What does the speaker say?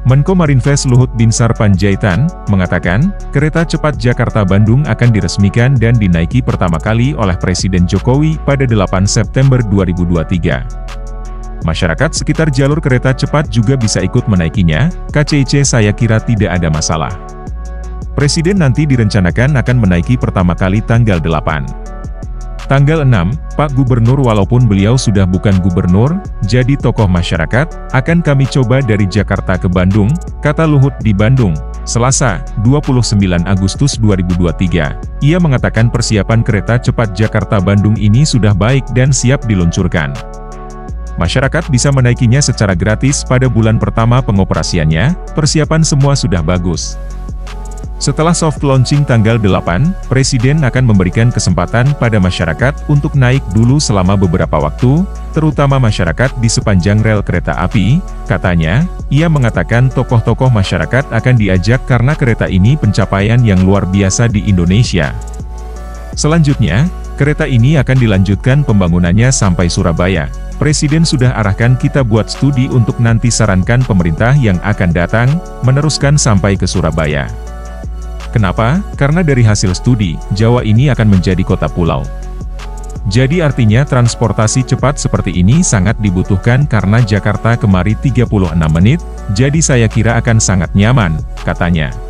Menko Marinvest Luhut Binsar Panjaitan mengatakan, kereta cepat Jakarta-Bandung akan diresmikan dan dinaiki pertama kali oleh Presiden Jokowi pada 8 September 2023. Masyarakat sekitar jalur kereta cepat juga bisa ikut menaikinya, KCIC saya kira tidak ada masalah. Presiden nanti direncanakan akan menaiki pertama kali tanggal 8. Tanggal 6, Pak Gubernur walaupun beliau sudah bukan gubernur, jadi tokoh masyarakat, akan kami coba dari Jakarta ke Bandung, kata Luhut di Bandung, Selasa, 29 Agustus 2023. Ia mengatakan persiapan kereta cepat Jakarta-Bandung ini sudah baik dan siap diluncurkan. Masyarakat bisa menaikinya secara gratis pada bulan pertama pengoperasiannya, persiapan semua sudah bagus. Setelah soft launching tanggal 8, Presiden akan memberikan kesempatan pada masyarakat untuk naik dulu selama beberapa waktu, terutama masyarakat di sepanjang rel kereta api, katanya. Ia mengatakan tokoh-tokoh masyarakat akan diajak karena kereta ini pencapaian yang luar biasa di Indonesia. Selanjutnya, kereta ini akan dilanjutkan pembangunannya sampai Surabaya. Presiden sudah arahkan kita buat studi untuk nanti sarankan pemerintah yang akan datang, meneruskan sampai ke Surabaya. Kenapa? Karena dari hasil studi, Jawa ini akan menjadi kota pulau. Jadi artinya transportasi cepat seperti ini sangat dibutuhkan karena Jakarta kemari 36 menit, jadi saya kira akan sangat nyaman, katanya.